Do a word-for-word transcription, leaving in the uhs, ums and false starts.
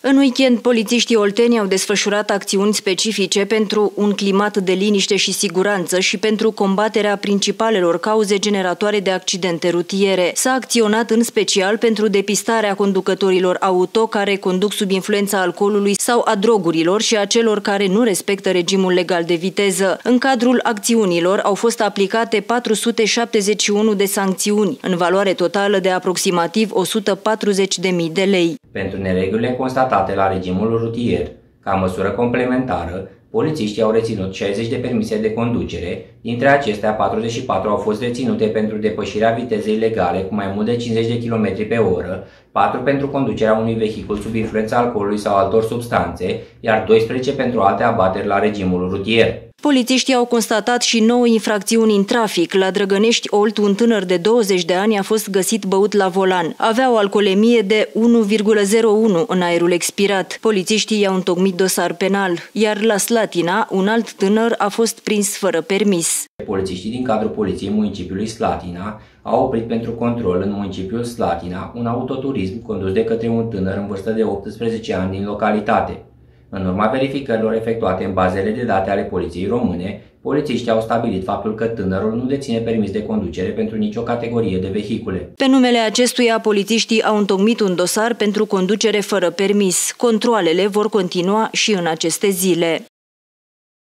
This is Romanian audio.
În weekend, polițiștii olteni au desfășurat acțiuni specifice pentru un climat de liniște și siguranță și pentru combaterea principalelor cauze generatoare de accidente rutiere. S-a acționat în special pentru depistarea conducătorilor auto care conduc sub influența alcoolului sau a drogurilor și a celor care nu respectă regimul legal de viteză. În cadrul acțiunilor au fost aplicate patru sute șaptezeci și unu de sancțiuni, în valoare totală de aproximativ o sută patruzeci de mii de lei. Pentru neregulile constatate la regimul rutier, ca măsură complementară, polițiștii au reținut șaizeci de permise de conducere, dintre acestea patruzeci și patru au fost reținute pentru depășirea vitezei legale cu mai mult de cincizeci de kilometri pe oră, patru pentru conducerea unui vehicul sub influența alcoolului sau altor substanțe, iar doisprezece pentru alte abateri la regimul rutier. Polițiștii au constatat și nouă infracțiuni în trafic. La Drăgănești Olt, un tânăr de douăzeci de ani a fost găsit băut la volan. Avea o alcoolemie de unu virgulă zero unu în aerul expirat. Polițiștii i-au întocmit dosar penal, iar la Slatina, un alt tânăr a fost prins fără permis. Polițiștii din cadrul Poliției Municipiului Slatina au oprit pentru control în municipiul Slatina un autoturism condus de către un tânăr în vârstă de optsprezece ani din localitate. În urma verificărilor efectuate în bazele de date ale Poliției Române, polițiștii au stabilit faptul că tânărul nu deține permis de conducere pentru nicio categorie de vehicule. Pe numele acestuia, polițiștii au întocmit un dosar pentru conducere fără permis. Controalele vor continua și în aceste zile.